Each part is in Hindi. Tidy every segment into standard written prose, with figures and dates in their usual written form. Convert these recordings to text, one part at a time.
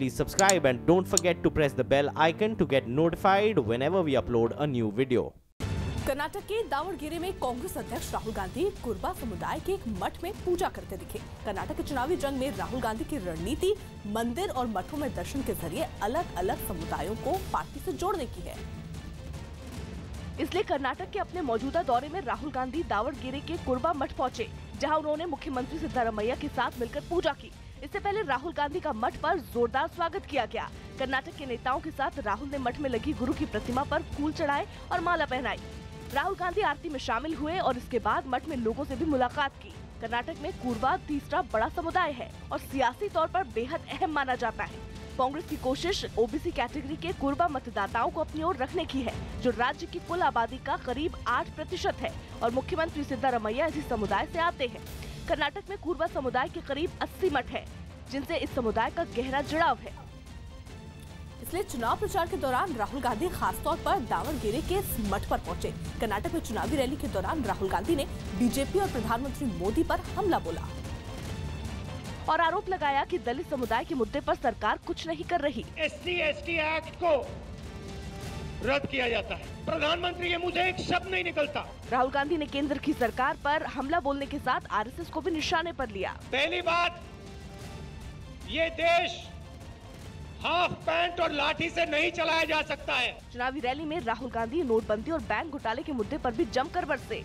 please subscribe and don't forget to press the bell icon to get notified whenever we upload a new video. Karnataka के दावणगेरे में कांग्रेस अध्यक्ष राहुल गांधी कुर्बा समुदाय के एक मठ में पूजा करते दिखे। कर्नाटक के चुनावी जंग में राहुल गांधी की रणनीति मंदिर और मठों में दर्शन के जरिए अलग अलग समुदायों को पार्टी से जोड़ने की है। इसलिए कर्नाटक के अपने मौजूदा दौरे में राहुल गांधी दावणगेरे के कुर्बा मठ पहुंचे, जहां उन्होंने मुख्यमंत्री सिद्धारमैया के साथ मिलकर पूजा की। इससे पहले राहुल गांधी का मठ पर जोरदार स्वागत किया गया। कर्नाटक के नेताओं के साथ राहुल ने मठ में लगी गुरु की प्रतिमा पर फूल चढ़ाए और माला पहनाई। राहुल गांधी आरती में शामिल हुए और इसके बाद मठ में लोगों से भी मुलाकात की। कर्नाटक में कुर्बा तीसरा बड़ा समुदाय है और सियासी तौर पर बेहद अहम माना जाता है। कांग्रेस की कोशिश ओबीसी कैटेगरी के कुर्बा मतदाताओं को अपनी ओर रखने की है, जो राज्य की कुल आबादी का करीब 8% है और मुख्यमंत्री सिद्धारमैया इसी समुदाय से आते हैं। कर्नाटक में कुर्बा समुदाय के करीब 80 मठ हैं, जिनसे इस समुदाय का गहरा जुड़ाव है। इसलिए चुनाव प्रचार के दौरान राहुल गांधी खासतौर पर दावणगेरे के इस मठ पर पहुंचे। कर्नाटक में चुनावी रैली के दौरान राहुल गांधी ने बीजेपी और प्रधानमंत्री मोदी पर हमला बोला और आरोप लगाया कि दलित समुदाय के मुद्दे पर सरकार कुछ नहीं कर रही। SC/ST एक्ट को रद्द किया जाता है, प्रधानमंत्री के मुंह से एक शब्द नहीं निकलता। राहुल गांधी ने केंद्र की सरकार पर हमला बोलने के साथ आरएसएस को भी निशाने पर लिया। पहली बात, ये देश हाफ पैंट और लाठी से नहीं चलाया जा सकता है। चुनावी रैली में राहुल गांधी नोटबंदी और बैंक घोटाले के मुद्दे पर भी जमकर बरसे।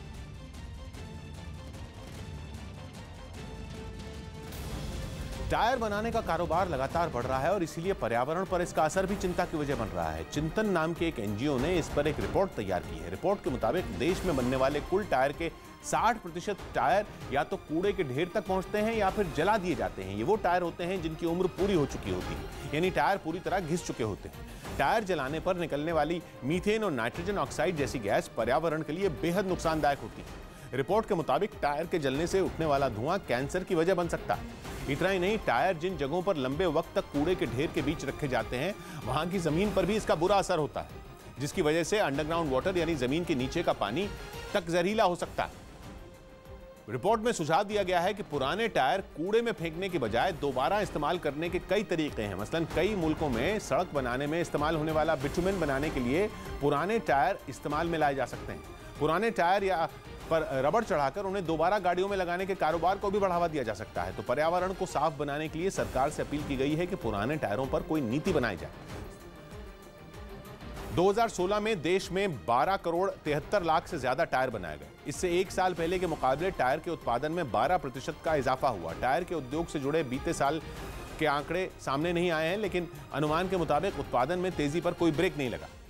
टायर बनाने का कारोबार लगातार बढ़ रहा है और इसीलिए पर्यावरण पर इसका असर भी चिंता की वजह बन रहा है। चिंतन नाम के एक एनजीओ ने इस पर एक रिपोर्ट तैयार की है। रिपोर्ट के मुताबिक देश में बनने वाले कुल टायर के 60% टायर या तो कूड़े के ढेर तक पहुंचते हैं या फिर जला दिए जाते हैं। ये वो टायर होते हैं जिनकी उम्र पूरी हो चुकी होती है, यानी टायर पूरी तरह घिस चुके होते हैं। टायर जलाने पर निकलने वाली मीथेन और नाइट्रोजन ऑक्साइड जैसी गैस पर्यावरण के लिए बेहद नुकसानदायक होती है। रिपोर्ट के मुताबिक टायर के जलने से उठने वाला धुआं कैंसर की वजह बन सकता है। इतना ही नहीं, टायर जिन जगहों पर लंबे वक्त तक कूड़े के ढेर के बीच रखे जाते हैं, वहां की जमीन पर भी इसका बुरा असर होता है, जिसकी वजह से अंडरग्राउंड वाटर यानी जमीन के नीचे का पानी तक जहरीला हो सकता है। रिपोर्ट में सुझाव दिया गया है कि पुराने टायर कूड़े में फेंकने के बजाय दोबारा इस्तेमाल करने के कई तरीके हैं। मसलन कई मुल्कों में सड़क बनाने में इस्तेमाल होने वाला बिटुमेन बनाने के लिए पुराने टायर इस्तेमाल में लाए जा सकते हैं। पुराने टायर या पर रबड़ चढ़ाकर उन्हें दोबारा गाड़ियों में लगाने के कारोबार को भी बढ़ावा दिया जा सकता है। तो पर्यावरण को साफ बनाने के लिए सरकार से अपील की गई है कि पुराने टायरों पर कोई नीति बनाई जाए। 2016 में देश में 12 करोड़ 73 लाख से ज्यादा टायर बनाए गए। इससे एक साल पहले के मुकाबले टायर के उत्पादन में 12% का इजाफा हुआ। टायर के उद्योग से जुड़े बीते साल के आंकड़े सामने नहीं आए हैं, लेकिन अनुमान के मुताबिक उत्पादन में तेजी पर कोई ब्रेक नहीं लगा।